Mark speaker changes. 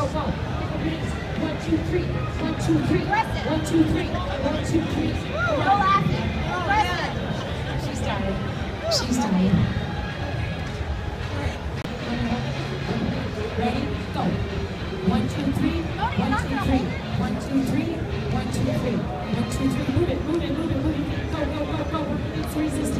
Speaker 1: go. 1, 2, 3. 1, 2, 3. 1, 2, 3. 1, 2, 3.
Speaker 2: No laughing.
Speaker 1: She's tired. She's tired. Ready? Go. 1, 2, 3. 1, 2, 3. 1, 2, 3. 1, 2, 3. 1, 2, 3. Move it, move it, move it, move it. Go, go, go, go. It's resistance.